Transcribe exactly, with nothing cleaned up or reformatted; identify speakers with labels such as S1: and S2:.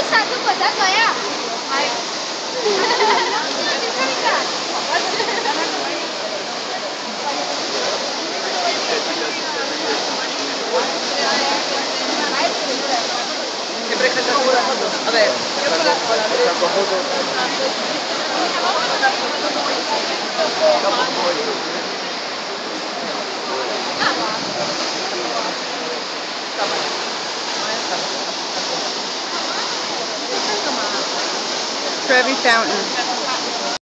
S1: santo cosa soia? Hai.
S2: Vabbè, io con la
S3: Trevi Fountain.